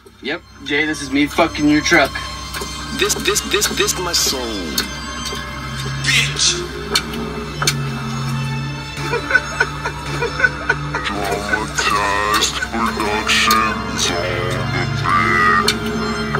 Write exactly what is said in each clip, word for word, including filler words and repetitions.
Yep, Jay, this is me fucking your truck. This, this, this, this my soul. Bitch! Dramatized Productions on the beat.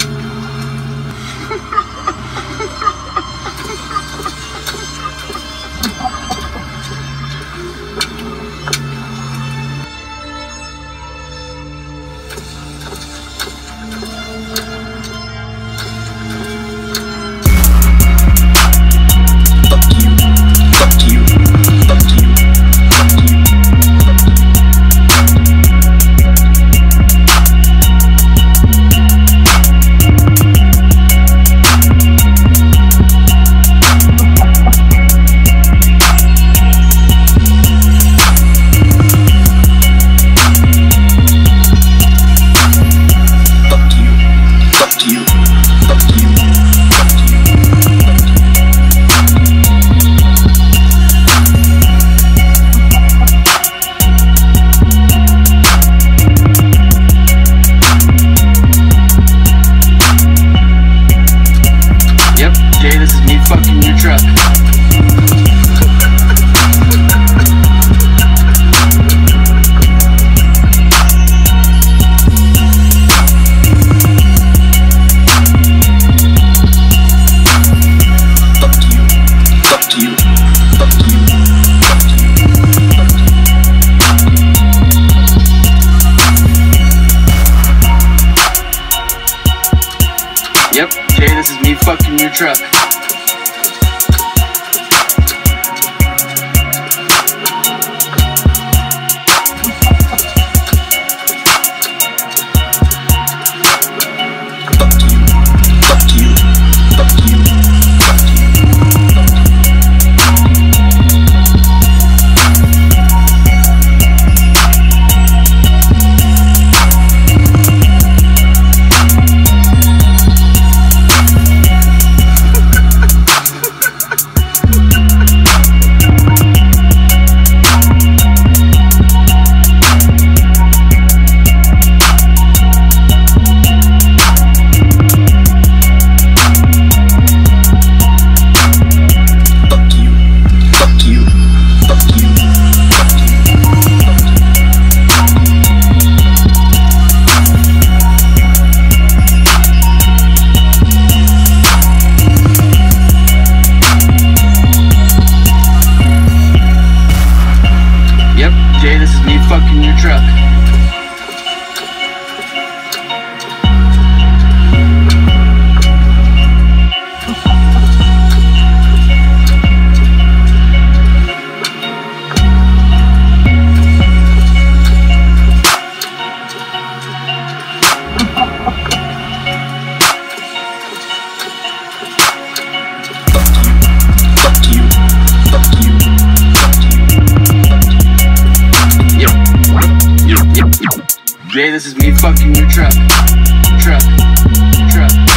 Jay, this is me fucking your truck. Fuck you, fuck you, fuck you, fuck you, Yep, Jay, this is me fucking your truck. Jay, this is me fucking your truck. Jay, this is me fucking your truck. Truck. Truck.